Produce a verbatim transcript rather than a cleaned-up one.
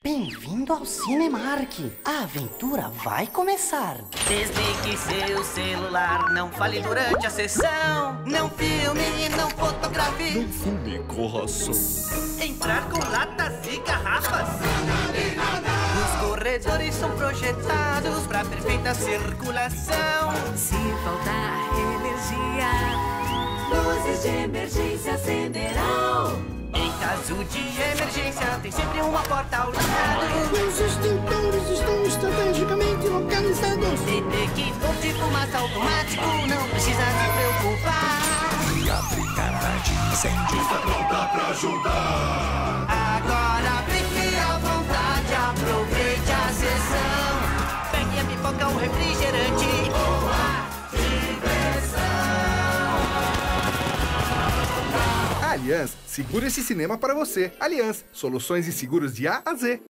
Bem-vindo ao Cinemark. A aventura vai começar. Desligue seu celular, não fale durante a sessão. Não filme, não fotografe. Não fume, corra som. Entrar com latas e garrafas. Os corredores são projetados para perfeita circulação. Se faltar energia, luzes de emergência acenderão. Em caso de emergência, tem sempre uma porta ao lado. Os extintores estão estrategicamente localizados. Detector de fumaça automático, não precisa se preocupar. Abre garagem, incêndio. Está pronta pra ajudar. Agora fique à vontade, aproveite a sessão. Pegue a pipoca ou refrigerante. Boa diversão. Aliança, segura esse cinema para você. Aliança, soluções e seguros de A a Z.